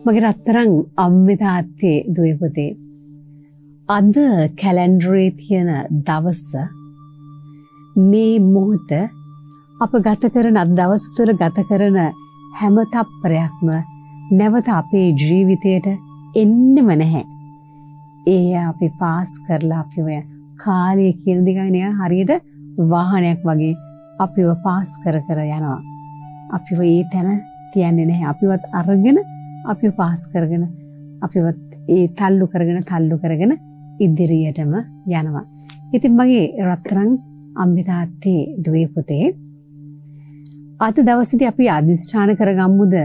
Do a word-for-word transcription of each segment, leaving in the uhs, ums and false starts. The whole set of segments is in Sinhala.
මගේ රත්තරන් අම්මේ තාත්තේ දුවේ පුතේ අද කැලෙන්ඩරේ තියෙන දවස මේ මොහොත අප ගත කරන අද දවස තුළ ගත කරන හැම තප්පරයක්ම නැවත අපේ ජීවිතයට එන්නෙම නැහැ. ඒ අපි පාස් කරලා අපිව කාලය කියන දිගන හරියට වාහනයක් වගේ අපිව පාස් කර කර යනවා. අපිව ඒ තැන තියන්නේ නැහැ. අපිවත් අරගෙන අපිව පාස් කරගෙන අපිවත් ඒ තල්ලු කරගෙන තල්ලු කරගෙන ඉදිරියටම යනවා. ඉතින් මගේ රත්තරන් අම්මේ තාත්තේ දුවේ පුතේ අද දවසේදී අපි අදිස්ථාන කරගමුද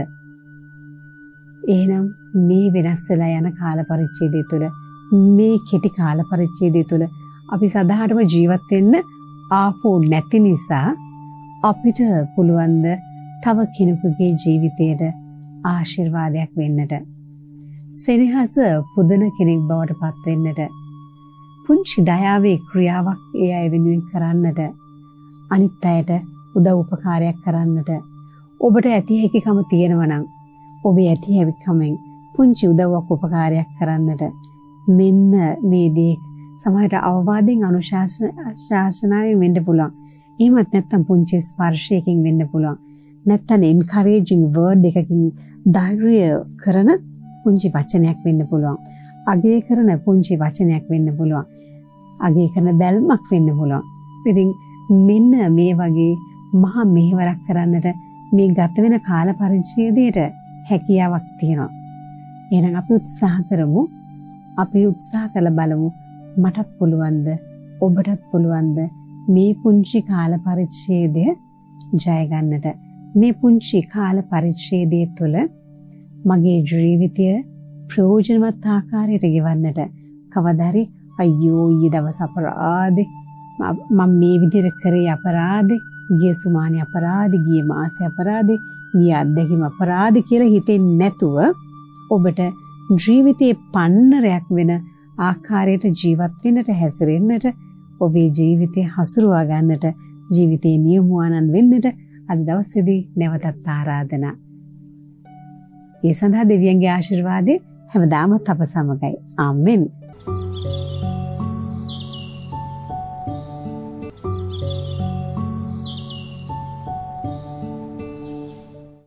එහෙනම් මේ වෙනස් වෙලා යන කාල පරිච්ඡේදය තුළ මේ කෙටි කාල පරිච්ඡේදය තුළ අපි සදාටම ජීවත් වෙන්න ආපු නැති නිසා අපිට පුළුවන් ද තව කෙනෙකුගේ ජීවිතයට ආශිර්වාදයක් වෙන්නට සෙනෙහස පුදන කෙනෙක් බවට පත් වෙන්නට පුංචි දයාවේ ක්‍රියාවක් ඒ අය වෙනුවෙන් කරන්නට අනිත් අයට උදව් උපකාරයක් කරන්නට ඔබට ඇති හැකියකම තියෙනවා නම් ඔබේ ඇති හැකියකමෙන් පුංචි උදව්වක් උපකාරයක් කරන්නට මෙන්න මේ දේ සමහරට අවවාදයෙන් අනුශාසනාවෙන් වෙන්න පුළුවන්. එහෙමත් නැත්නම් පුංචි ස්පර්ශයකින් වෙන්න පුළුවන්. නැත්නම් එන්කරේජින් වර්ඩ් එකකින් ධෛර්ය කරන පුංචි වචනයක් වෙන්න පුළුවන්. අගය කරන පුංචි වචනයක් වෙන්න පුළුවන්. අගය කරන බැල්මක් වෙන්න පුළුවන්. ඉතින් මෙන්න මේ වගේ මහා මෙහෙවරක් කරන්නට මේ ගත වෙන කාල පරිච්ඡේදයට හැකියාවක් තියෙනවා. එහෙනම් අපි උත්සාහ කරමු. අපි උත්සාහ කරලා බලමු මටත් පුළුවන්ද ඔබටත් පුළුවන්ද මේ පුංචි කාල පරිච්ඡේදය ජය ගන්නට. මේ පුංචි කාල පරිච්ඡේදය තුළ මගේ ජීවිතය ප්‍රයෝජනවත් ආකාරයට ගෙවන්නට කවදාරි අයියෝ ඊයේ දවස් අපරාධේ මම මේ විදිහට කරේ අපරාධේ ගිය සුමානේ අපරාධේ ගිය මාසේ අපරාධේ ගිය අත්දැකීම අපරාධේ කියලා හිතෙන්නේ නැතුව ඔබට ජීවිතයේ පන්නරයක් වෙන ආකාරයට ජීවත් වෙන්නට හැසිරෙන්නට ඔබේ ජීවිතය හසුරුවා ගන්නට ජීවිතේ නියමුවානන් වෙන්නට අද දවසේදී නැවතත් ආරාධනා. ඒ සඳහා දෙවියන්ගේ ආශිර්වාදය හැමදාම අප සමගයි. ආමෙන්.